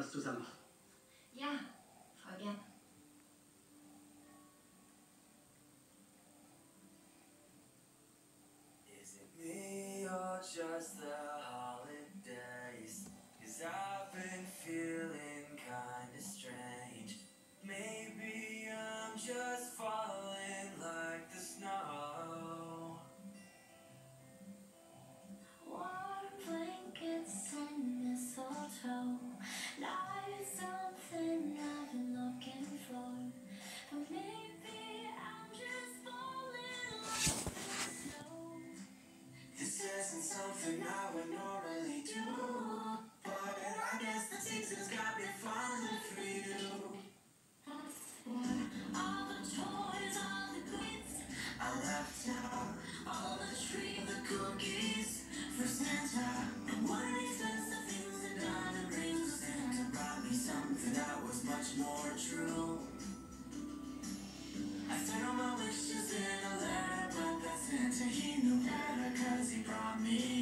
was zusammen machen? Ja, voll gern. Is it me or just the holidays? 'Cause I've been feeling kinda strange. Maybe I'm just falling like the snow. Warm blankets and mistletoe, like something I've been looking for. But maybe I'm just falling like the snow. This isn't something I would normally do, but I guess the season's got me falling for you. All the toys, all the gifts, I left out all the trees, the cookies for Santa, and one of the expensive things and diamond rings. Santa brought me something that was much more true. I said all my wishes in a letter, but that Santa, he knew better, 'cause he brought me